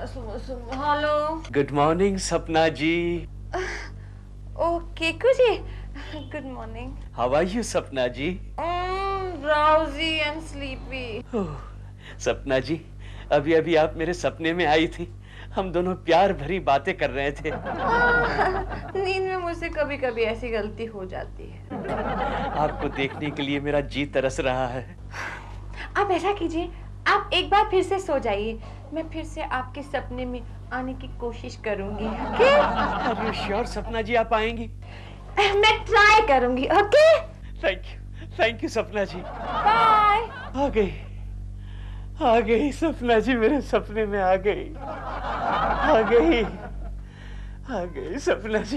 Hello. Good morning Sapna ji. ओ Keku ji, good morning. How are you Sapna ji? Drowsy and sleepy. सपना जी, अभी अभी आप मेरे सपने में आई थी। हम दोनों प्यार भरी बातें कर रहे थे। नींद में मुझसे कभी कभी ऐसी गलती हो जाती है। आपको देखने के लिए मेरा जी तरस रहा है। आप ऐसा कीजिए, आप एक बार फिर से सो जाइए, मैं फिर से आपके सपने में आने की कोशिश करूंगी। ओके? आर यू श्योर सपना जी आप आएंगी? मैं ट्राई करूंगी। Okay? Thank you Sapna ji. Bye. आ गई सपना जी, मेरे सपने में आ गई Sapna ji.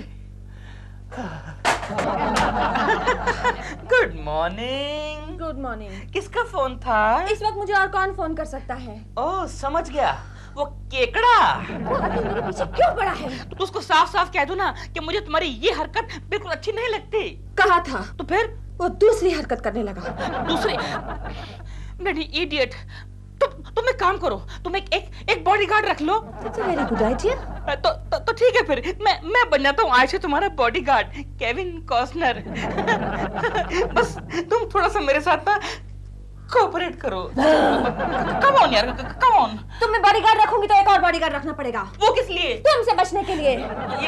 Good morning. Good morning. किसका फोन था? इस वक्त मुझे और कौन फोन कर सकता है? ओह समझ गया, वो केकड़ा। वो अभी मेरे पीछे क्यों पड़ा है? तो उसको साफ साफ कह दो ना कि मुझे तुम्हारी ये हरकत बिल्कुल अच्छी नहीं लगती। कहा था। तो फिर वो दूसरी हरकत करने लगा। दूसरी? Bloody idiot. तुम एक काम करो, तुम एक बॉडीगार्ड रख लो। Very good idea. तो ठीक है, फिर मैं बन जाता हूँ आज से तुम्हारा बॉडीगार्ड, केविन कॉस्टनर। बस तुम थोड़ा सा मेरे साथ ना कोऑपरेट करो। कम ऑन यार, कम ऑन। तुम मैं बॉडीगार्ड रखूंगी तो एक और बॉडीगार्ड रखना पड़ेगा। वो किस लिए? तुमसे बचने के लिए।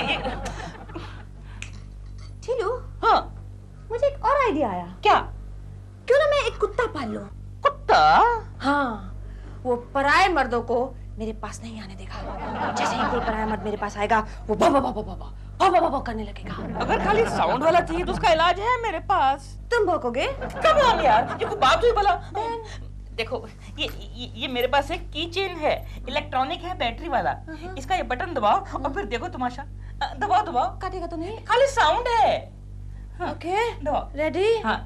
ठीलू, हाँ मुझे एक और आइडिया आया। क्या? क्यों ना मैं एक कुत्ता पाल लूं? कुत्ता? हाँ, वो पराये मर्दों को मेरे पास नहीं आने देगा। जैसे ही कोई पराया मर्द मेरे पास आएगा, वो बा करने लगेगा। अगर खाली साउंड वाला चाहिए तो उसका इलाज है मेरे पास। तुम भौंकोगे? कम ऑन यार, ये कोई बात हुई भला? देखो, ये मेरे पास एक की चेन है, इलेक्ट्रॉनिक है, बैटरी वाला। इसका ये बटन दबाओ और फिर देखो तमाशा। दबाओ। काटेगा तो नहीं? खाली साउंड है। ओके, दबाओ। रेडी? हाँ।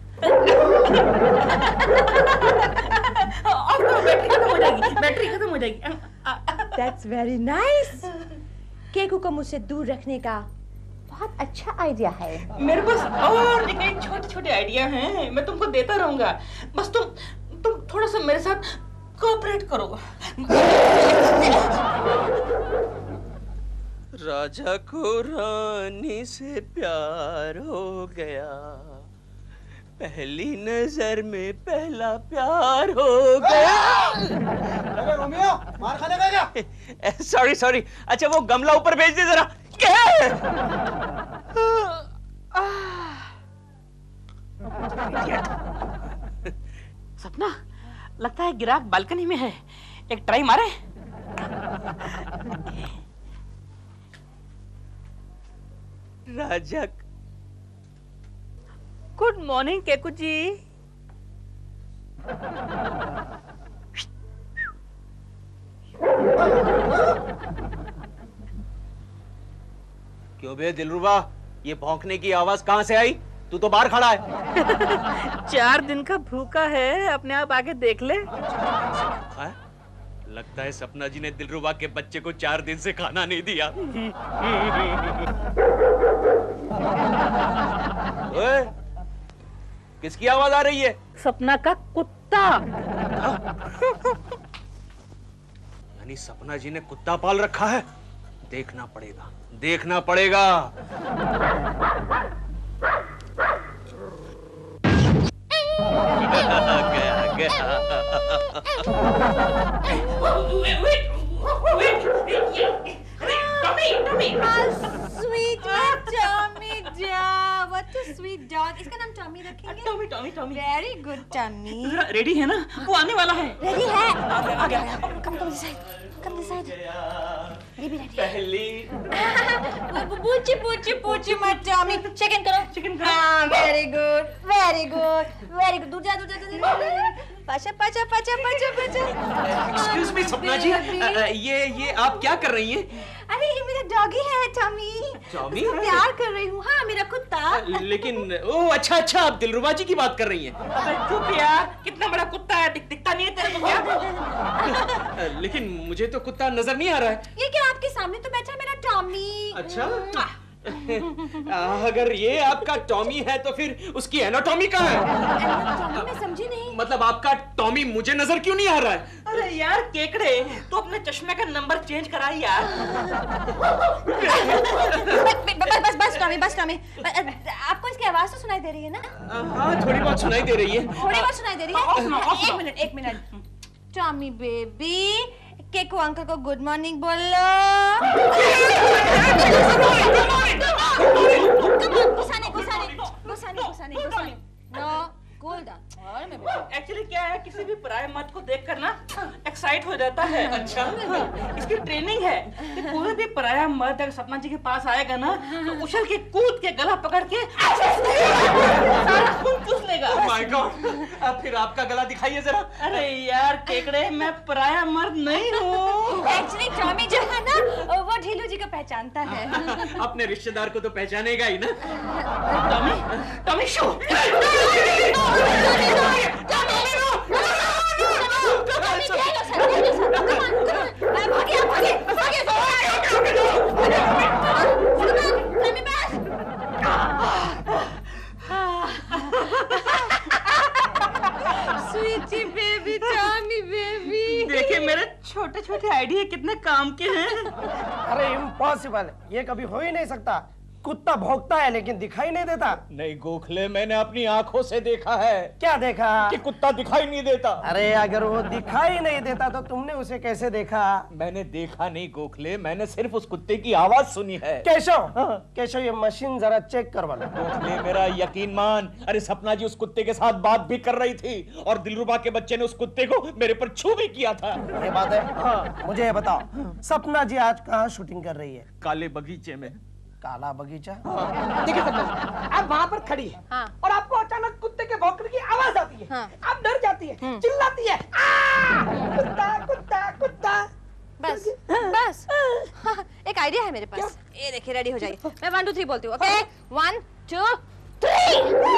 बैटरी खत्म हो जाएगी। That's very nice. केकू को मुझसे दूर रखने का बहुत अच्छा आइडिया है। मेरे पास और भी कई छोटे-छोटे आइडिया हैं, मैं तुमको देता रहूंगा। बस तुम थोड़ा सा मेरे साथ कोऑपरेट करो। राजा को रानी से प्यार हो गया, पहली नजर में पहला प्यार हो गया। अरे रोमियो, मार खाने का क्या? सॉरी। अच्छा वो गमला ऊपर भेज दे जरा। सपना, लगता है गिराक बालकनी में है, एक ट्राई मारे। राजा। Good morning Keku ji. क्यों बे दिलरुबा, ये भौंकने की आवाज कहां से आई? तू तो बाहर खड़ा है। 4 दिन का भूखा है, अपने आप आके देख ले। है? लगता है सपना जी ने दिलरुबा के बच्चे को 4 दिन से खाना नहीं दिया। ओए, किसकी आवाज आ रही है? सपना का कुत्ता। यानी सपना जी ने कुत्ता पाल रखा है। देखना पड़ेगा। Sweet dog. इसका नाम टॉमी रखेंगे। Tommy. Very good Tommy. Ready है ना? वो आने वाला है। रेडी है। आ गया। Come this side. ये भी रेडी। पहली पूछी मत टॉमी। चिकन करो। हाँ, वेरी गुड। दूर जा। पाचा। एक्सक्यूज मी सपना जी, ये आप क्या कर रही हैं? अरे ये मेरा डॉगी है टॉमी। टॉमी? उसको प्यार कर रही हूँ। हाँ, मेरा कुत्ता। लेकिन ओह अच्छा, आप दिलरुबा जी की बात कर रही हैं। अबे चुप यार, कितना बड़ा कुत्ता है, दिखता नहीं है तेरे को क्या? लेकिन मुझे तो कुत्ता नजर नहीं आ रहा है। ये क्या आपके सामने तो बैठा है मेरा टॉमी। अच्छा। अगर ये आपका टॉमी है तो फिर उसकी एनाटॉमी कहाँ है? टॉमी मैं समझी नहीं। मतलब आपका टॉमी मुझे नजर क्यों नहीं आ रहा है? अरे यार केकड़े, तो अपने चश्मे का नंबर चेंज कराई यार। बस टॉमी, आपको इसकी आवाज तो सुनाई दे रही है ना? हाँ, थोड़ी बहुत सुनाई दे रही है। थोड़ी बहुत सुनाई दे रही है? एक मिनट। टॉमी बेबी, केको अंकल को गुड मॉर्निंग बोलो। गुस्सा नहीं। No, cool down. एक्चुअली क्या है, किसी भी पराये मर्द को देखकर ना एक्साइट हो जाता है। अच्छा, इसकी ट्रेनिंग है कि कोई भी पराया मर्द अगर सपना जी के पास आएगा ना तो उछल के कूद के गला पकड़ के सारा खून चूस लेगा। Oh my God! अब फिर आपका गला दिखाइए जरा। अरे यार केकड़े, मैं पराया मर्द नहीं हूँ। एक्चुअली टॉमी जो है ना, वो ढीलू जी को पहचानता है। अपने रिश्तेदार को तो पहचानेगा ही ना। Tommy show. Sweety baby, Tommy baby, देखिए मेरे छोटे छोटे आइडिया कितने काम के हैं। अरे इम्पॉसिबल, ये कभी हो ही नहीं सकता। कुत्ता भौंकता है लेकिन दिखाई नहीं देता। नहीं गोखले, मैंने अपनी आंखों से देखा है। क्या देखा? कि कुत्ता दिखाई नहीं देता। अरे अगर वो दिखाई नहीं देता तो तुमने उसे कैसे देखा? मैंने देखा नहीं गोखले, मैंने सिर्फ उस कुत्ते की आवाज सुनी है। केशव, ये मशीन जरा चेक करवा लो। गोखले मेरा यकीन मान, अरे सपना जी उस कुत्ते के साथ बात भी कर रही थी और दिलरुबा के बच्चे ने उस कुत्ते को मेरे पर छू भी किया था। ये बात है? मुझे ये बताओ, सपना जी आज कहाँ शूटिंग कर रही है? काले बगीचे में। काला बगीचा? देखिए सपना जी, आप वहाँ पर खड़ी है और आपको अचानक कुत्ते के भौंकने की आवाज आती है। आप डर जाती है, चिल्लाती है, कुत्ता कुत्ता कुत्ता। बस हाँ, एक आइडिया है मेरे पास। ये देखिए, रेडी हो जाइए। मैं 1 2 3 बोलती हूँ। ओके, 1 2 3।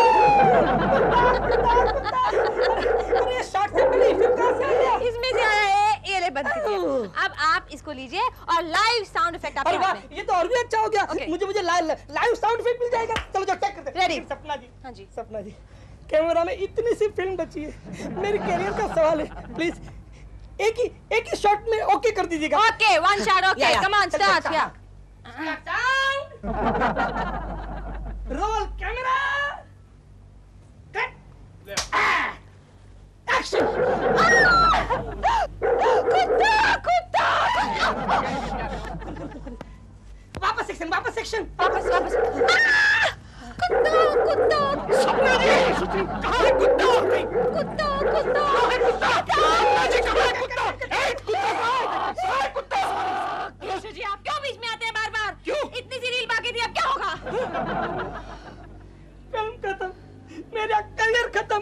अरे शॉट से पहले इफेक्ट कहाँ से आ गया? इसमें से आया है, ये ले बंद कीजिए। अब आप इसको लीजिए और लाइव साउंड इफेक्ट आपके अरे वाह, हाथ में। ये तो और भी अच्छा हो गया। Okay. मुझे लाइव साउंड इफेक्ट मिल जाएगा। चलो चेक करते हैं। Ready? सपना जी, हाँ जी। सपना जी, कैमरा में इतनी सी फिल्म बची है, मेरे करियर का सवाल है। प्लीज एक ही शॉट में ओके कर दीजिएगा। Okay, 1 shot. Okay, come on, start. या रोल कैमरा, कट, एक्शन। कुत्ता। वापस सेक्शन। वापस। कुत्ता। सपना जी, कहाँ है कुत्ता? केशव जी, आप क्यों बीच में आते हैं बार-बार? क्यों? इतनी सी रील बाकी थी, अब क्या होगा? फिल्म खत्म, मेरा करियर खत्म।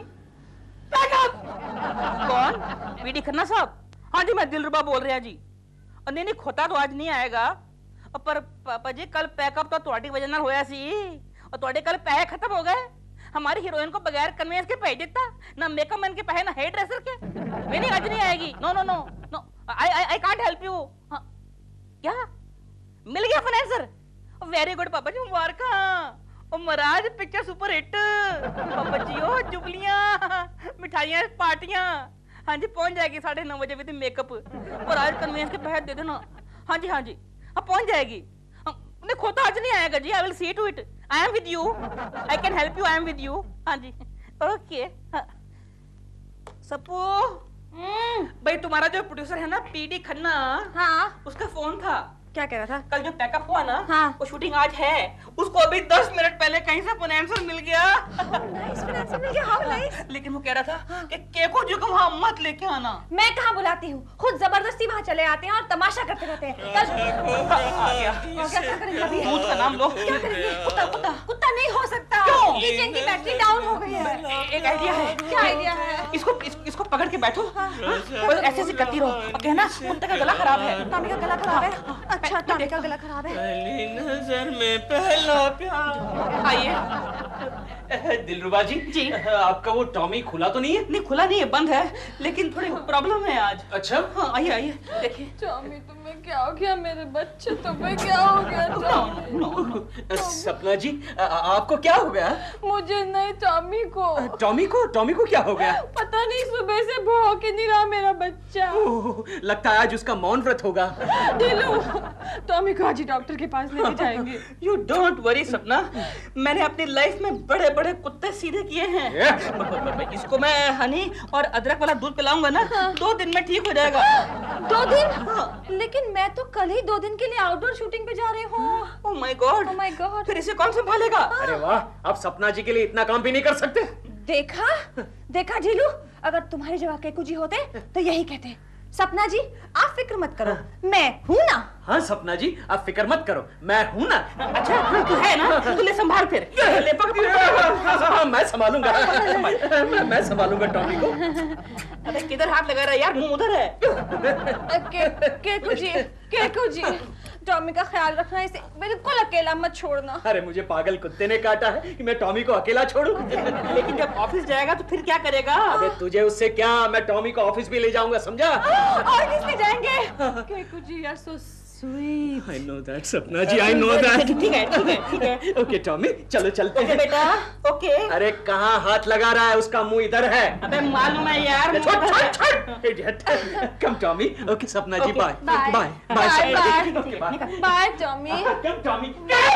कौन? वीडी खन्ना साहब? हाँ जी, मैं दिलरुबा बोल रहा जी। और नहीं खोता तो आज नहीं आएगा, पर पापा जी कल पैकअप तो ਤੁਹਾਡੀ वजह ਨਾਲ होया सी और ਤੁਹਾਡੇ कल पैसे खत्म हो गए। हमारी हीरोइन को बगैर कन्वेंस के भेज देता, ना मेकअप मैन के पैसे, ना हेयर ड्रेसर के। नहीं आज नहीं आएगी। No I can't help you. क्या मिल गया फाइनेंसर? वेरी गुड पापा जी, मुबारक। ओ महाराज पिक्चर सुपर हिट। पापा जी ओ जुबलियां, मिठाइयां, पार्टियां। हाँ जी पहुंच जाएगी 9:30 बजे विद मेकअप। और आज कन्वेंस के पैसे दे देना। हाँ जी अब पहुंच जाएगी। नहीं खोता आज नहीं आएगा जी। I will see to it. I am with you, I can help you, I am with you. हाँ जी ओके। सप्पू भाई, तुम्हारा जो प्रोड्यूसर है ना पीडी खन्ना, हाँ, उसका फोन था। क्या कह रहा था? कल जो पैकअप हुआ ना, हाँ, वो शूटिंग आज है। उसको अभी 10 मिनट पहले कहीं से फाइनेंसर मिल गया। How nice. लेकिन वो कह रहा था कि केको जी को वहाँ मत लेके आना। मैं कहाँ बुलाती हूँ, खुद जबरदस्ती वहाँ चले आते हैं और तमाशा करते रहते हैं। कल क्या करेंगे अभी? दूध का नाम लो। क्या करेंगे? कुत्ता नहीं हो सकता। क्यों? किचन की बैटरी डाउन हो गई है। एक आइडिया है। क्या आइडिया है? इसको पकड़ के बैठो और ऐसे करती रहो और कहना कुत्ते का गला खराब है। टॉमी का गला खराब है? अच्छा, टॉमी का गला खराब है। पहली नजर में पहला प्यार। आइए। दिलरुबा जी, आपका वो टॉमी खुला तो नहीं है? नहीं खुला नहीं है, बंद है, लेकिन थोड़ी प्रॉब्लम है आज। अच्छा हाँ आइए देखिए। टॉमी तुम्हें क्या हो गया? मेरे बच्चे तुम्हें क्या हो गया? सपना जी आपको क्या हो गया? मुझे नहीं, टॉमी को टॉमी को क्या हो गया? पता पता नहीं सुबह से भौंक ही नहीं रहा मेरा बच्चा। लगता है आज उसका मौन व्रत होगा। दिलू, टॉमी को आज ही डॉक्टर के पास लेके जाएंगे। You don't worry सपना, मैंने अपनी लाइफ में बड़े बड़े कुत्ते सीधे किए हैं। इसको मैं हनी और अदरक वाला दूध पिलाऊंगा ना, 2 दिन में ठीक हो जाएगा। 2 दिन? लेकिन मैं तो कल ही 2 दिन के लिए आउटडोर शूटिंग पे जा रही हूँ। Oh my God! Oh my God! फिर इसे कौन संभालेगा? अरे वाह, आप सपना जी के लिए इतना काम भी नहीं कर सकते। देखा ढीलू, अगर तुम्हारी जगह केकू जी होते तो यही कहते, सपना जी आप फिक्र मत करो, मैं हूं ना। हाँ सपना जी, आप फिक्र मत करो, मैं हूं ना। अच्छा तू है ना, तू ले संभाल फिर। ले पकड़। मैं संभालूंगा, मैं संभालूंगा टॉमी को। अरे किधर हाथ लगा रहा है यार, मुंह उधर है। केकू जी, टॉमी का ख्याल रखना, इसे बिल्कुल अकेला मत छोड़ना। अरे मुझे पागल कुत्ते ने काटा है कि मैं टॉमी को अकेला छोड़ूं? लेकिन जब ऑफिस जाएगा तो फिर क्या करेगा? अबे तुझे उससे क्या, मैं टॉमी को ऑफिस भी ले जाऊंगा, समझा? और किससे जाएंगे? केकू जी यार so sweet. I know that सपना जी, I know that। ठीक है। ओके टॉमी, चलो चलते हैं। बेटा, ओके। अरे कहाँ हाथ लगा रहा है, उसका मुंह इधर है। अबे मालूम है यार। छोड़ इडियट। कम Tommy. Okay Sapna ji, bye bye bye Tommy. Come Tommy.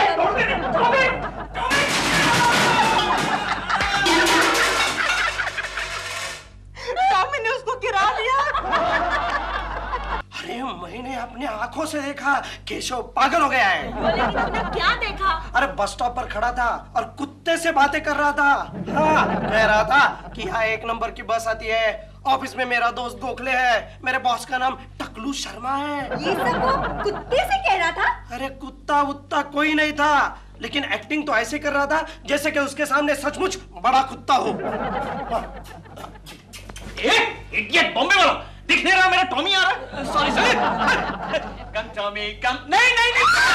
Tommy ने उसको गिरा दिया। अरे मैंने अपने आंखों से देखा, केशव पागल हो गया है। लेकिन तुमने क्या देखा? अरे बस स्टॉप पर खड़ा था और कुत्ते से बातें कर रहा था। हाँ, कह रहा था कि यहाँ 1 नंबर की बस आती है, ऑफिस में मेरा दोस्त गोखले है, मेरे बॉस का नाम टकलू शर्मा है। ये सब वो कुत्ते से कह रहा था? अरे कुत्ता वुत्ता कोई नहीं था, लेकिन एक्टिंग तो ऐसे कर रहा था जैसे कि उसके सामने सचमुच बड़ा कुत्ता हो। इडियट बॉम्बे वाला, दिख नहीं रहा मेरा टॉमी आ रहा है। Sorry come Tommy come. नहीं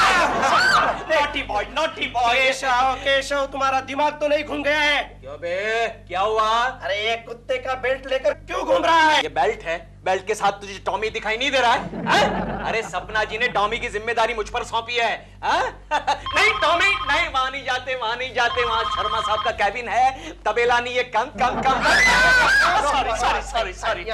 नॉटी बॉय। केशव तुम्हारा दिमाग तो नहीं घूम गया है? क्यों बे, क्या हुआ? अरे ये कुत्ते का बेल्ट लेकर क्यों घूम रहा है? ये बेल्ट है, बेल्ट के साथ तुझे टॉमी दिखाई नहीं दे रहा है? अरे सपना जी ने टॉमी की जिम्मेदारी मुझ पर सौंपी है। नहीं टॉमी नहीं, वहां नहीं जाते, वहां शर्मा साहब का कैबिन है, तबेला नहीं है। Come sorry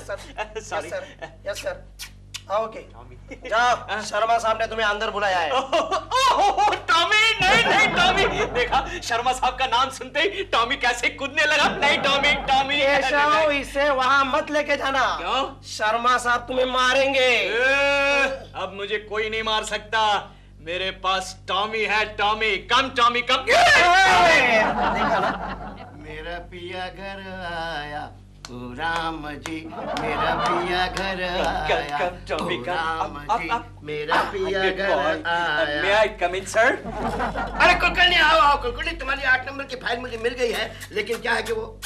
yes sir. Okay जाओ, शर्मा साहब ने तुम्हें अंदर बुलाया है। टॉमी नहीं टॉमी, देखा शर्मा साहब का नाम सुनते ही टॉमी कैसे कूदने लगा। नहीं टॉमी केशव, इसे वहां मत लेके जाना। क्यों? शर्मा साहब तुम्हें मारेंगे। अब मुझे कोई नहीं मार सकता, मेरे पास टॉमी है। टॉमी कम। देखा ना, मेरा पिया घर आया, ओ राम जी, मेरा पिया घर आया, टॉमी, ओ राम जी, मेरा पिया घर आया। May I come in, sir? अरे कुलकर्णी आओ कुलकर्णी, तुम्हारी 8 नंबर की फाइल मुझे मिल गई है, लेकिन क्या है कि वो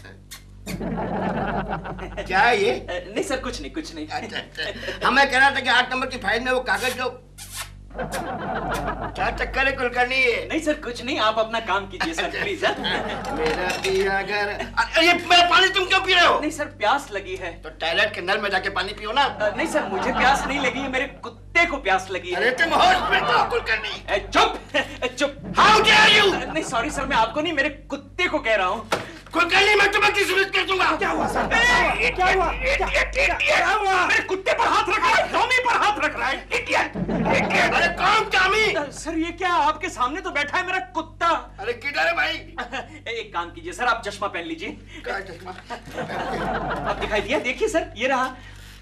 क्या है ये? नहीं सर, कुछ नहीं। अच्छा। हाँ, मैं कह रहा था कि 8 नंबर की फाइल में वो कागज जो क्या चक्कर है कुलकर्णी? नहीं सर, कुछ नहीं, आप अपना काम कीजिए सर, प्लीज। मेरा पिया घर। अरे ये मेरा पानी तुम क्यों पी रहे हो? नहीं सर, प्यास लगी है। तो टॉयलेट के नल में जाके पानी पियो ना। नहीं सर, मुझे प्यास नहीं लगी है, मेरे कुत्ते को प्यास लगी है। अरे तुम होश में तो कुलकर्णी। चुप। How dare you? नहीं सॉरी सर, मैं आपको नहीं, मेरे कुत्ते को कह रहा हूँ। कुलकर्णी, मैं तुम्हें किस सूरत कर दूंगा? क्या हुआ सर? क्या हुआ? मेरे कुत्ते पर हाथ रख रहा है, टॉमी पर हाथ रख रहा है। इडियट। अरे कौन टॉमी? सर ये क्या, आपके सामने तो बैठा है मेरा कुत्ता। अरे किधर है भाई? एक काम कीजिए सर, आप चश्मा पहन लीजिए। क्या चश्मा? अब दिखाई दिया? देखिए सर, ये रहा।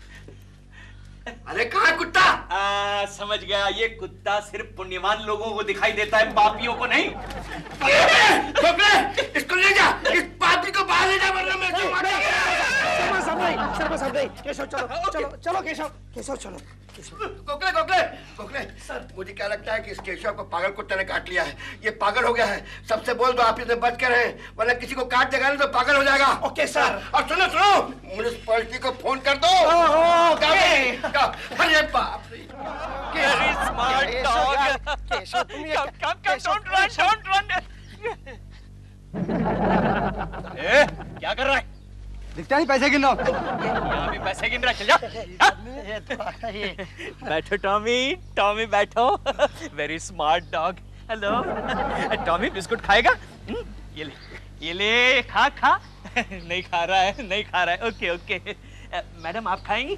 अरे कहाँ कुत्ता? समझ गया, ये कुत्ता सिर्फ पुण्यवान लोगों को दिखाई देता है, पापियों को नहीं। इसको ले जा, इस पापी को बाहर ले जा, वरना मैं इसको मारूंगा। शर्मा साहब नहीं। केशव चलो केशव चलो। गोखले सर, मुझे क्या लगता है कि इस केशव को पागल कुत्ते ने काट लिया है। ये पागल हो गया है। सबसे बोल दो आप इसे बच कर रहे, वरना किसी को काट देगा तो पागल हो जाएगा। Okay sir. और सुनो म्युनिसिपैलिटी को फोन कर दो। अरे बाप रे, Very smart dog. केशव तुम ये Don't run. क्या कर रहा है? दिखता नहीं, पैसे गिन रहा हूं। यहाँ भी पैसे गिन रहा है, चल जा। बैठो टॉमी बैठो। Very smart dog. Hello Tommy, biscuit खाएगा? ये ले, ये ले खा खा। नहीं खा रहा है, नहीं खा रहा है। Okay okay. मैडम आप खाएंगी?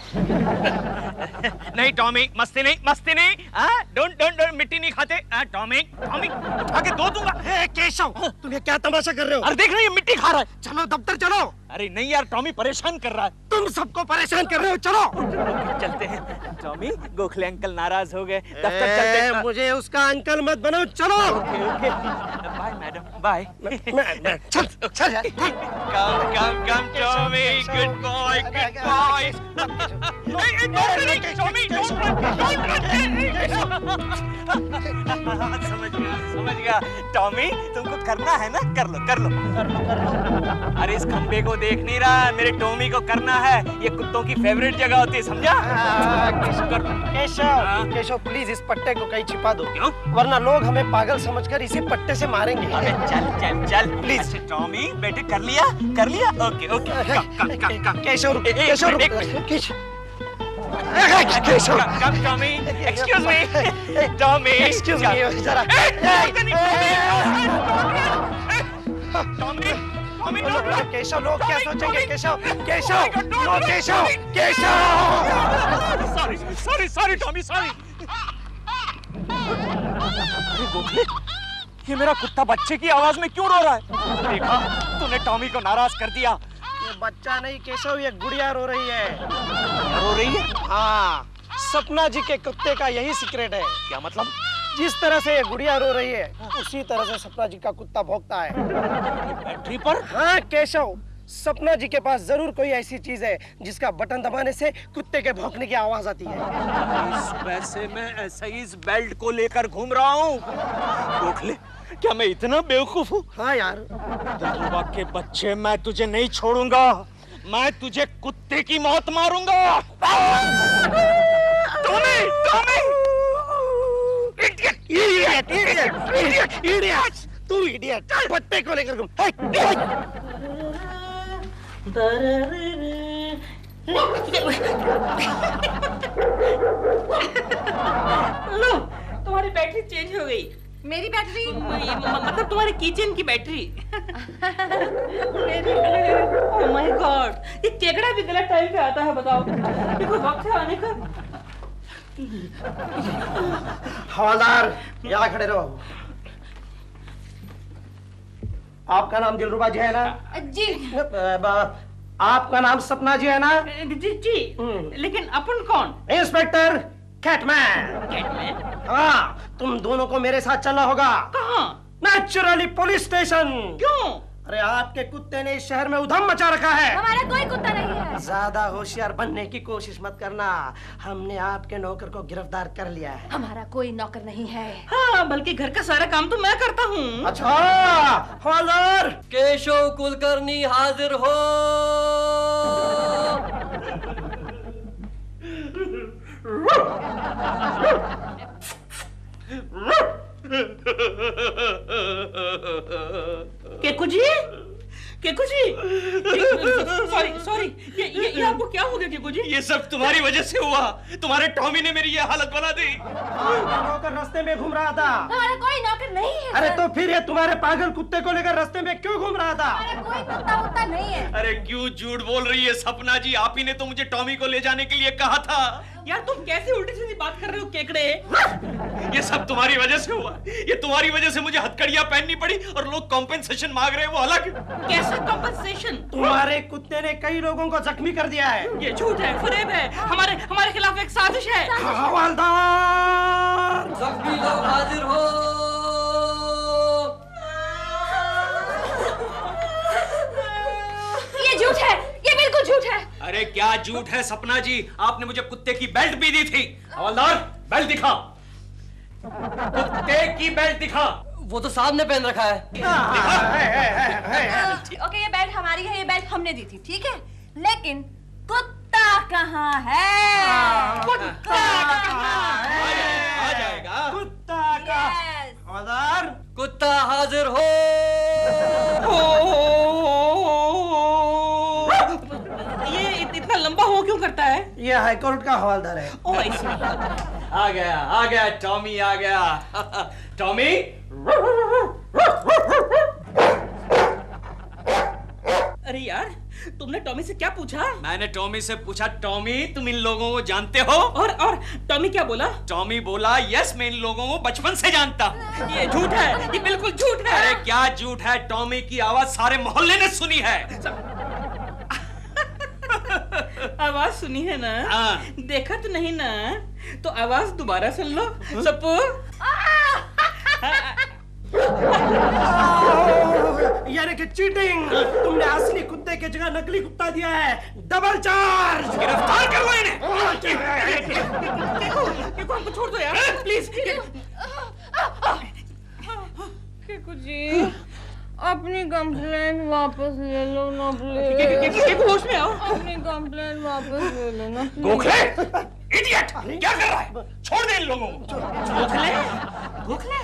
नहीं टॉमी, मस्ती नहीं, मस्ती नहीं। डोंट डोंट डोंट, मिट्टी नहीं खाते। टॉमी टॉमी उठा के दो दूंगा। केशव, तुम ये क्या तमाशा कर रहे हो? अरे देख रहे हो ये मिट्टी खा रहा है। चलो दफ्तर चलो। अरे नहीं यार, टॉमी परेशान कर रहा है। तुम सबको परेशान कर रहे हो, चलो। चलते हैं। टॉमी, गोखले अंकल नाराज हो गए, दफ्तर चलते हैं। मुझे उसका अंकल मत बनाओ, चलो। Okay okay, bye madam, bye. चल चल यार। Come come come Tommy, good boy, good boy. Tommy don't समझ गया। टॉमी तुमको करना है ना, कर लो कर लो कर लो कर लो। अरे इस खंबे को देख नहीं रहा, मेरे टॉमी को करना है। ये कुत्तों की फेवरेट जगह होती है, समझा? केशव, केशव प्लीज इस पट्टे को कहीं छिपा दो। क्यों? वरना लोग हमें पागल समझकर इसी पट्टे से मारेंगे। अबे चल चल चल प्लीज। अच्छा टॉमी बेटे, कर लिया कर लिया। Okay okay, come come come come. Keshav रुक, केशव रुक, Keshav come Tommy, excuse me Tommy, excuse me जरा। टॉमी टॉमी, केशव लोग क्या सोचेंगे? Keshav Keshav no, Keshav Keshav. Sorry sorry sorry Tommy, sorry. अरे गोखले, ये मेरा कुत्ता बच्चे की आवाज में क्यों रो रहा है? देखा, तूने टॉमी को नाराज कर दिया। ये बच्चा नहीं केशव, ये गुड़िया रो रही है। रो रही है? हाँ, सपना जी के कुत्ते का यही सीक्रेट है। क्या मतलब? जिस तरह से ये गुड़िया रो रही है, उसी तरह से सपना जी का कुत्ता भौंकता है। बैटरी पर? हाँ केशव, सपना जी के पास जरूर कोई ऐसी चीज है जिसका बटन दबाने से कुत्ते के भौंकने की आवाज आती है। इस वैसे मैं ऐसे ही इस बेल्ट को लेकर घूम रहा हूँ। गोखले, क्या मैं इतना बेवकूफ हूँ? हाँ यार। दिलरुबा के बच्चे, मैं तुझे नहीं छोड़ूंगा। मैं तुझे कुत्ते की मौत मारूंगा। Tommy, Tommy! Idiot, idiot, idiot, idiot! तू इडियट! पत्ते को लेकर घूम। लो, तुम्हारी बैटरी चेंज हो गई। मेरी बैटरी? मतलब तुम्हारे किचन की बैटरी। ओह माय गॉड, ये केकड़ा भी गलत टाइम पे आता है, बताओ। देखो वक्त है आने का। हवलदार, यहाँ खड़े रहो। आपका नाम दिलरुबा जी है ना? जी। आपका नाम सपना जी है ना? जी जी। लेकिन अपन कौन? Inspector Catman. कैटमैन? हाँ, तुम दोनों को मेरे साथ चलना होगा। कहाँ? Naturally police station. क्यों? अरे आपके कुत्ते ने इस शहर में उधम मचा रखा है। हमारा कोई कुत्ता नहीं है। ज्यादा होशियार बनने की कोशिश मत करना। हमने आपके नौकर को गिरफ्तार कर लिया है। हमारा कोई नौकर नहीं है। हाँ, बल्कि घर का सारा काम तो मैं करता हूँ। अच्छा, हवलदार। केशव कुलकर्णी हाजिर हो। केकू जी, केकू जी, सॉरी सॉरी, ये आपको क्या हो गया केकू जी? ये सब तुम्हारी वजह से हुआ। तुम्हारे टॉमी ने मेरी ये हालत बना दी। नौकर रास्ते में घूम रहा था। हमारा कोई नौकर नहीं है। अरे तो फिर ये तुम्हारे पागल कुत्ते को लेकर रास्ते में क्यों घूम रहा था? हमारा कोई कुत्ता वुत्ता नहीं है। अरे क्यों झूठ बोल रही है सपना जी? आप ही ने तो मुझे टॉमी को ले जाने के लिए कहा था। यार तुम कैसे उल्टी सीधी बात कर रहे हो केकड़े? ये सब तुम्हारी वजह से हुआ। ये तुम्हारी वजह से मुझे हथकड़ियां पहननी पड़ी और लोग कॉम्पेंसेशन मांग रहे हैं, वो अलग। कैसे कॉम्पेंसेशन? तुम्हारे कुत्ते ने कई लोगों को जख्मी कर दिया है। ये झूठ है, फरेब है, हमारे खिलाफ एक साजिश है। हवलदार, जख्मी लोग हाजिर हो। ये झूठ है, ये बिल्कुल झूठ है। अरे क्या झूठ है सपना जी? आपने मुझे कुत्ते की बेल्ट भी दी थी। हवलदार, बेल्ट दिखा, कुत्ते की बेल्ट दिखा। वो तो साहब ने पहन रखा है। ओके, ये बेल्ट हमारी है, ये बेल्ट हमने दी थी, ठीक है। लेकिन कुत्ता कहाँ है? कुत्ता कहाँ है? आ जाएगा। कुत्ता का। हवलदार, कुत्ता हाजिर हो। ये इतना लंबा हो क्यों करता है? ये हाईकोर्ट का हवलदार है। ओ ऐसे। आ गया टॉमी आ गया। टॉमी, तुमने टॉमी से क्या पूछा? मैंने टॉमी से पूछा, टॉमी तुम इन लोगों को जानते हो? और टॉमी क्या बोला? टॉमी बोला, यस मैं इन लोगों को बचपन से जानता हूँ। ये झूठ है, ये बिल्कुल झूठ है। अरे क्या झूठ है, टॉमी की आवाज सारे मोहल्ले ने सुनी है। आवाज सुनी है ना? हाँ। देखा तो नहीं ना? तो आवाज दोबारा सुन लो। सप्पू यानी कि चीटिंग, तुमने असली कुत्ते की जगह नकली कुत्ता दिया है। Double charge. गिरफ्तार कर लो इन्हें। केको हमको छोड़ दो यार, प्लीज। केको जी, अपनी कंप्लेंट वापस ले लो ना प्लीज। केको होश में आओ। अपनी कंप्लेंट वापस ले लो ना प्लीज। गोखले, इडियट, क्या कर रहा है? छोड़ दे इन लोगों को। गोखले, गोखले।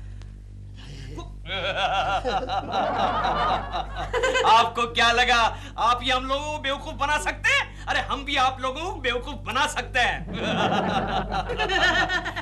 आपको क्या लगा आप ही हम लोगों को बेवकूफ बना सकते हैं? अरे हम भी आप लोगों को बेवकूफ बना सकते हैं।